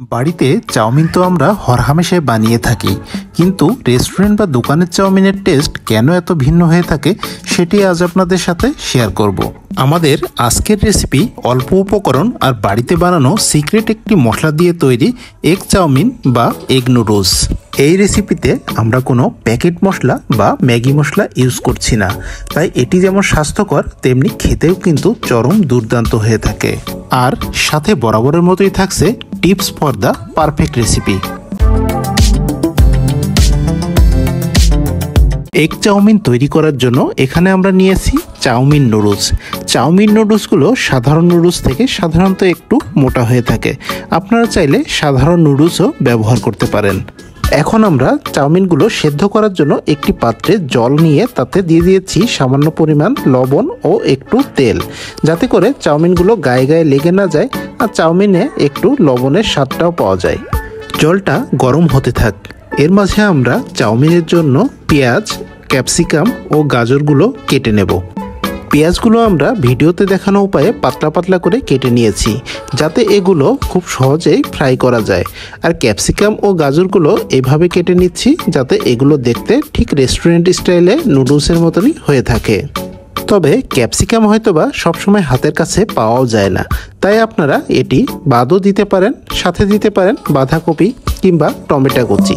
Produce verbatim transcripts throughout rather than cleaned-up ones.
বাড়িতে চাউমিন তো আমরা হরহামেশাই বানিয়ে থাকি, কিন্তু রেস্টুরেন্ট বা দোকানের চাউমিনের টেস্ট কেন এত ভিন্ন হয়ে থাকে সেটি আজ আপনাদের সাথে শেয়ার করব। আমাদের আজকের রেসিপি অল্প উপকরণ আর বাড়িতে বানানো সিক্রেট একটি মশলা দিয়ে তৈরি এগ চাউমিন বা এগ নুডলস। এই রেসিপিতে আমরা কোনো প্যাকেট মশলা বা ম্যাগি মশলা ইউজ করছি না, তাই এটি যেমন স্বাস্থ্যকর তেমনি খেতেও কিন্তু চরম দুর্দান্ত হয়ে থাকে। আর সাথে বরাবরের মতোই থাকছে tips for the perfect recipe. Egg chow mein তৈরি করার জন্য এখানে আমরা নিয়েছি চাউমিন নুডলস। চাউমিন নুডলসগুলো সাধারণ নুডলস থেকে সাধারণত একটু মোটা হয়ে থাকে, আপনারা চাইলে সাধারণ নুডলসও ব্যবহার করতে পারেন। এখন আমরা চাউমিনগুলো সেদ্ধ করার জন্য একটি পাত্রে জল নিয়ে তাতে দিয়ে দিয়েছি সামান্য পরিমাণ লবণ ও একটু তেল, যাতে করে চাউমিনগুলো গায়ে গায়ে লেগে না যায় আর চাউমিনে একটু লবণের স্বাদটাও পাওয়া যায়। জলটা গরম হতে থাক, এর মাঝে আমরা চাউমিনের জন্য পেঁয়াজ, ক্যাপসিকাম ও গাজরগুলো কেটে নেব। পেঁয়াজগুলো আমরা ভিডিওতে দেখানো উপায়ে পাতলা পাতলা করে কেটে নিয়েছি, যাতে এগুলো খুব সহজেই ফ্রাই করা যায়। আর ক্যাপসিকাম ও গাজরগুলো এভাবে কেটে নিচ্ছি যাতে এগুলো দেখতে ঠিক রেস্টুরেন্ট স্টাইলে নুডলসের মতনই হয়ে থাকে। তবে ক্যাপসিকাম হয়তোবা সবসময় হাতের কাছে পাওয়াও যায় না, তাই আপনারা এটি বাদও দিতে পারেন, সাথে দিতে পারেন বাঁধাকপি কিংবা টমেটো কুচি।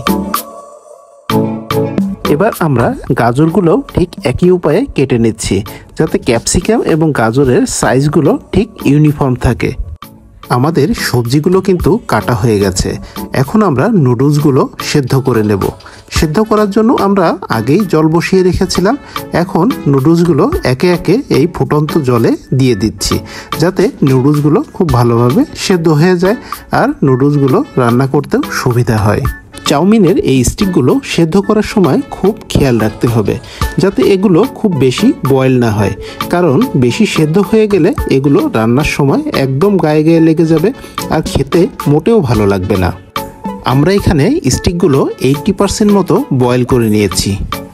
এবার আমরা গাজরগুলো ঠিক একই উপায়ে কেটে নিচ্ছি, যাতে ক্যাপসিকাম এবং গাজরের সাইজগুলো ঠিক ইউনিফর্ম থাকে। আমাদের সবজিগুলো কিন্তু কাটা হয়ে গেছে, এখন আমরা নুডলসগুলো সেদ্ধ করে নেব। সেদ্ধ করার জন্য আমরা আগেই জল বসিয়ে রেখেছিলাম, এখন নুডলসগুলো একে একে এই ফুটন্ত জলে দিয়ে দিচ্ছি, যাতে নুডলসগুলো খুব ভালোভাবে সেদ্ধ হয়ে যায় আর নুডলসগুলো রান্না করতেও সুবিধা হয়। চাউমিনের এই স্টিকগুলো সেদ্ধ করার সময় খুব খেয়াল রাখতে হবে যাতে এগুলো খুব বেশি বয়েল না হয়, কারণ বেশি সেদ্ধ হয়ে গেলে এগুলো রান্নার সময় একদম গায়ে গায়ে লেগে যাবে আর খেতে মোটেও ভালো লাগবে না। আমরা এখানে স্টিকগুলো এইটটি পার্সেন্ট মতো বয়েল করে নিয়েছি।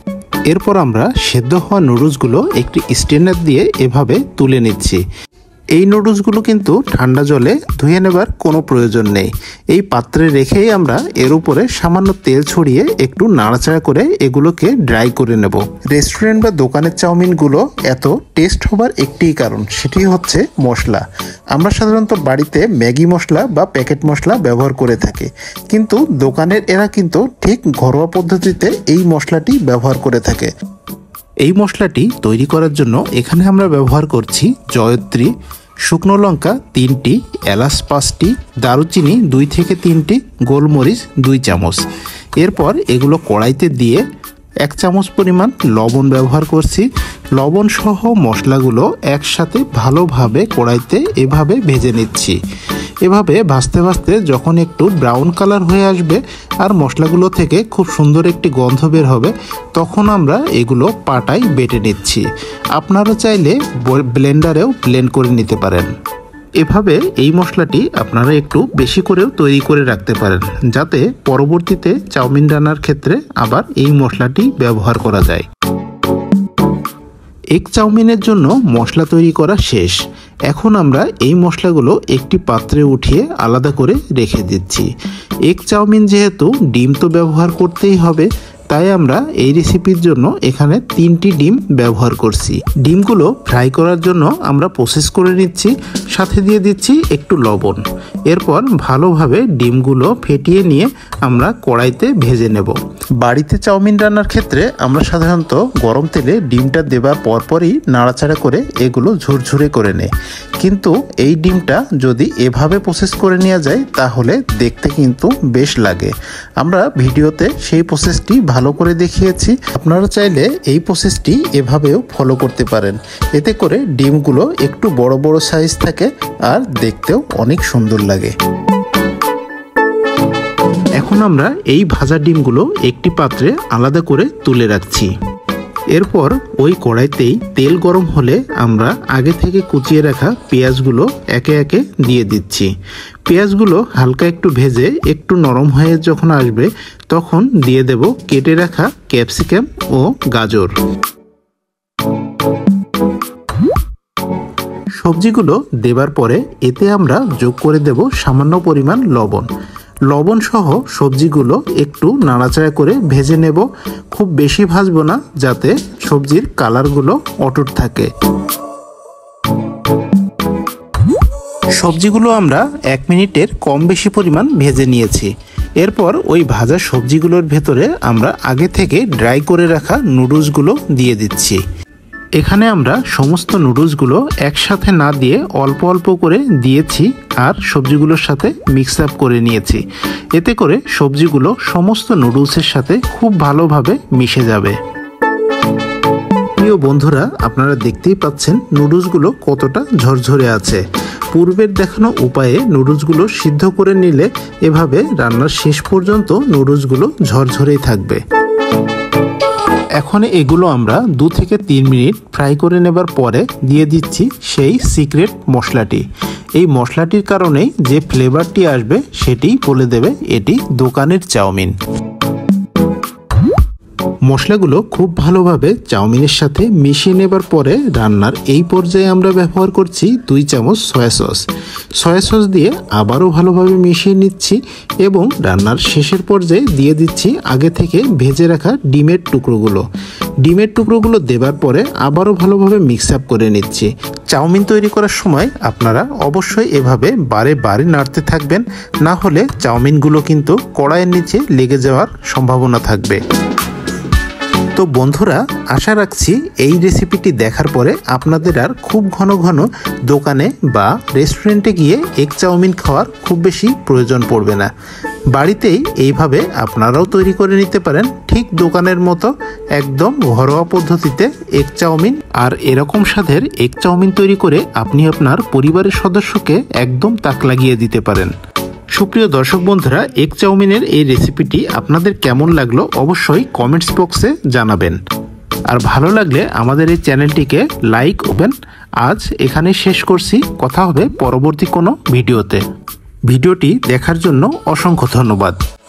এরপর আমরা সেদ্ধ হওয়া নুডলসগুলো একটি স্ট্রেনার দিয়ে এভাবে তুলে নিচ্ছি। এই নুডলসগুলো কিন্তু ঠান্ডা জলে ধুয়ে নেবার কোনো প্রয়োজন নেই, এই পাত্রে রেখেই আমরা এর উপরে সামান্য তেল ছড়িয়ে একটু নাড়াচাড়া করে এগুলোকে ড্রাই করে নেব। রেস্টুরেন্ট বা দোকানের চাউমিনগুলো এত টেস্ট হবার একটিই কারণ, সেটি হচ্ছে মশলা। আমরা সাধারণত বাড়িতে ম্যাগি মশলা বা প্যাকেট মশলা ব্যবহার করে থাকি, কিন্তু দোকানের এরা কিন্তু ঠিক ঘরোয়া পদ্ধতিতে এই মশলাটি ব্যবহার করে থাকে। এই মশলাটি তৈরি করার জন্য এখানে আমরা ব্যবহার করছি জয়ত্রী, শুকনো লঙ্কা তিনটি, এলাচ পাঁচটি, দারুচিনি দুই থেকে তিনটি, গোলমরিচ দুই চামচ। এরপর এগুলো কড়াইতে দিয়ে এক চামচ পরিমাণ লবণ ব্যবহার করছি। লবণ সহ মশলাগুলো একসাথে ভালোভাবে কড়াইতে এভাবে ভেজে নিচ্ছি। এভাবে ভাজতে ভাজতে যখন একটু ব্রাউন কালার হয়ে আসবে আর মশলাগুলো থেকে খুব সুন্দর একটি গন্ধ বের হবে, তখন আমরা এগুলো পাটায় বেটে নিচ্ছি। আপনারা চাইলে ব্লেন্ডারেও ব্লেন্ড করে নিতে পারেন। এভাবে এই মশলাটি আপনারা একটু বেশি করেও তৈরি করে রাখতে পারেন, যাতে পরবর্তীতে চাউমিন রান্নার ক্ষেত্রে আবার এই মশলাটি ব্যবহার করা যায়। এগ চাউমিনের জন্য মশলা তৈরি করা শেষ, এখন আমরা এই মশলাগুলো একটি পাত্রে উঠিয়ে আলাদা করে রেখে দিচ্ছি। এগ চাউমিন যেহেতু ডিম তো ব্যবহার করতেই হবে, তাই আমরা এই রেসিপির জন্য এখানে তিনটি ডিম ব্যবহার করছি। ডিমগুলো ফ্রাই করার জন্য আমরা প্রসেস করে নিচ্ছি, সাথে দিয়ে দিচ্ছি একটু লবণ। এরপর ভালোভাবে ডিমগুলো ফেটিয়ে নিয়ে আমরা কড়াইতে ভেজে নেব। বাড়িতে চাউমিন রান্নার ক্ষেত্রে আমরা সাধারণত গরম তেলে ডিমটা দেবার পরপরই নাড়াচাড়া করে এগুলো ঝুরঝুরে করে নেই, কিন্তু এই ডিমটা যদি এভাবে প্রসেস করে নেওয়া যায় তাহলে দেখতে কিন্তু বেশ লাগে। আমরা ভিডিওতে সেই প্রসেসটি ভালো করে দেখিয়েছি, আপনারা চাইলে এই প্রসেসটি এভাবেও ফলো করতে পারেন। এতে করে ডিমগুলো একটু বড় বড় সাইজ থাকে আর দেখতেও অনেক সুন্দর লাগে। এখন আমরা এই ভাজা ডিমগুলো একটি পাত্রে আলাদা করে তুলে রাখছি। এরপর ওই কড়াইতেই তেল গরম হলে আমরা আগে থেকে কুচিয়ে রাখা পেঁয়াজগুলো একে একে দিয়ে দিচ্ছি। পেঁয়াজগুলো হালকা একটু ভেজে একটু নরম হয়ে যখন আসবে তখন দিয়ে দেব কেটে রাখা ক্যাপসিকাম ও গাজর। সবজিগুলো দেবার পরে এতে আমরা যোগ করে দেব সামান্য পরিমাণ লবণ। লবণ সহ সবজিগুলো একটু নাড়াচাড়া করে ভেজে নেব। খুব বেশি ভাজবো না, যাতে সবজির কালারগুলো অটুট থাকে। সবজিগুলো আমরা এক মিনিটের কম বেশি পরিমাণ ভেজে নিয়েছি। এরপর ওই ভাজা সবজিগুলোর ভেতরে আমরা আগে থেকে ড্রাই করে রাখা নুডলসগুলো দিয়ে দিচ্ছি। এখানে আমরা সমস্ত নুডলসগুলো একসাথে না দিয়ে অল্প অল্প করে দিয়েছি আর সবজিগুলোর সাথে মিক্স আপ করে নিয়েছি। এতে করে সবজিগুলো সমস্ত নুডলসের সাথে খুব ভালোভাবে মিশে যাবে। প্রিয় বন্ধুরা, আপনারা দেখতেই পাচ্ছেন নুডলসগুলো কতটা ঝরঝরে আছে। পূর্বের দেখানো উপায়ে নুডলসগুলো সিদ্ধ করে নিলে এভাবে রান্নার শেষ পর্যন্ত নুডলসগুলো ঝরঝরেই থাকবে। এখন এগুলো আমরা দু থেকে তিন মিনিট ফ্রাই করে নেবার পরে দিয়ে দিচ্ছি সেই সিক্রেট মশলাটি। এই মশলাটির কারণেই যে ফ্লেভারটি আসবে সেটি বলে দেবে এটি দোকানের চাউমিন। মশলাগুলো খুব ভালোভাবে চাউমিনের সাথে মিশিয়ে নেবার পরে রান্নার এই পর্যায়ে আমরা ব্যবহার করছি দুই চামচ সয়া সস। সয়া সস দিয়ে আবারও ভালোভাবে মিশিয়ে নিচ্ছি এবং রান্নার শেষের পর্যায়ে দিয়ে দিচ্ছি আগে থেকে ভেজে রাখা ডিমের টুকরোগুলো। ডিমের টুকরোগুলো দেবার পরে আবারও ভালোভাবে মিক্স আপ করে নিচ্ছি। চাউমিন তৈরি করার সময় আপনারা অবশ্যই এভাবে বারে বারে নাড়তে থাকবেন, না হলে চাউমিনগুলো কিন্তু কড়াইয়ের নিচে লেগে যাওয়ার সম্ভাবনা থাকবে। তো বন্ধুরা, আশা রাখছি এই রেসিপিটি দেখার পরে আপনাদের আর খুব ঘন ঘন দোকানে বা রেস্টুরেন্টে গিয়ে এগ চাউমিন খাওয়ার খুব বেশি প্রয়োজন পড়বে না। বাড়িতেই এইভাবে আপনারাও তৈরি করে নিতে পারেন ঠিক দোকানের মতো একদম ঘরোয়া পদ্ধতিতে এগ চাউমিন। আর এরকম স্বাদের এগ চাউমিন তৈরি করে আপনি আপনার পরিবারের সদস্যকে একদম তাক লাগিয়ে দিতে পারেন। সুপ্রিয় দর্শক বন্ধুরা, এগ চাউমিনের এই রেসিপিটি আপনাদের কেমন লাগলো অবশ্যই কমেন্টস বক্সে জানাবেন। আর ভালো লাগলে আমাদের এই চ্যানেলটিকে লাইক করবেন। আজ এখানে শেষ করছি, কথা হবে পরবর্তী কোনো ভিডিওতে। ভিডিওটি দেখার জন্য অসংখ্য ধন্যবাদ।